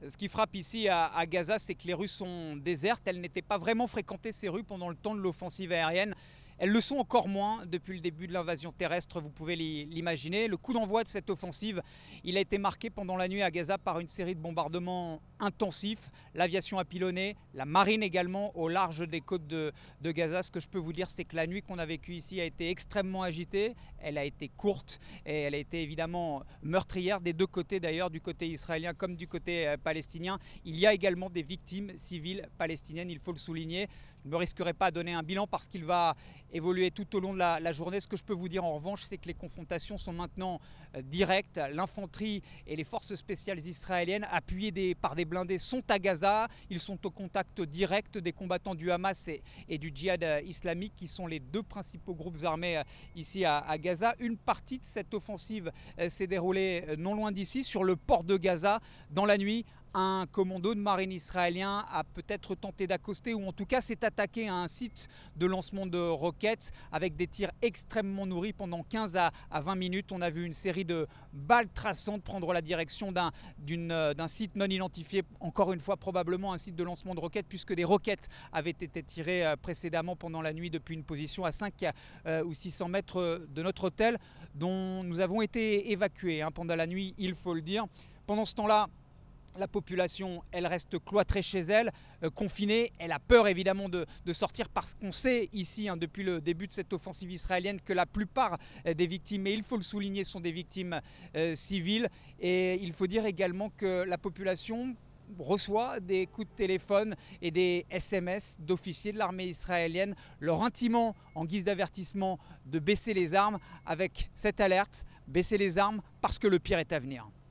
Ce qui frappe ici à Gaza, c'est que les rues sont désertes. Elles n'étaient pas vraiment fréquentées, ces rues, pendant le temps de l'offensive aérienne. Elles le sont encore moins depuis le début de l'invasion terrestre, vous pouvez l'imaginer. Le coup d'envoi de cette offensive, il a été marqué pendant la nuit à Gaza par une série de bombardements intensifs. L'aviation a pilonné, la marine également au large des côtes de Gaza. Ce que je peux vous dire, c'est que la nuit qu'on a vécue ici a été extrêmement agitée. Elle a été courte et elle a été évidemment meurtrière des deux côtés d'ailleurs, du côté israélien comme du côté palestinien. Il y a également des victimes civiles palestiniennes, il faut le souligner. Je ne me risquerai pas à donner un bilan parce qu'il va évoluer tout au long de la journée. Ce que je peux vous dire en revanche, c'est que les confrontations sont maintenant directes. L'infanterie et les forces spéciales israéliennes, appuyées par des blindés, sont à Gaza. Ils sont au contact direct des combattants du Hamas et du djihad islamique, qui sont les deux principaux groupes armés ici à Gaza. Une partie de cette offensive s'est déroulée non loin d'ici, sur le port de Gaza, dans la nuit. Un commando de marine israélien a peut-être tenté d'accoster, ou en tout cas s'est attaqué à un site de lancement de roquettes avec des tirs extrêmement nourris pendant 15 à 20 minutes. On a vu une série de balles traçantes prendre la direction d'un site non identifié, encore une fois probablement un site de lancement de roquettes, puisque des roquettes avaient été tirées précédemment pendant la nuit depuis une position à 5 ou 600 mètres de notre hôtel, dont nous avons été évacués pendant la nuit, il faut le dire. Pendant ce temps-là, la population, elle reste cloîtrée chez elle, confinée. Elle a peur évidemment de sortir, parce qu'on sait ici, depuis le début de cette offensive israélienne, que la plupart des victimes, et il faut le souligner, sont des victimes civiles. Et il faut dire également que la population reçoit des coups de téléphone et des SMS d'officiers de l'armée israélienne leur intimant en guise d'avertissement de baisser les armes, avec cette alerte: baisser les armes parce que le pire est à venir.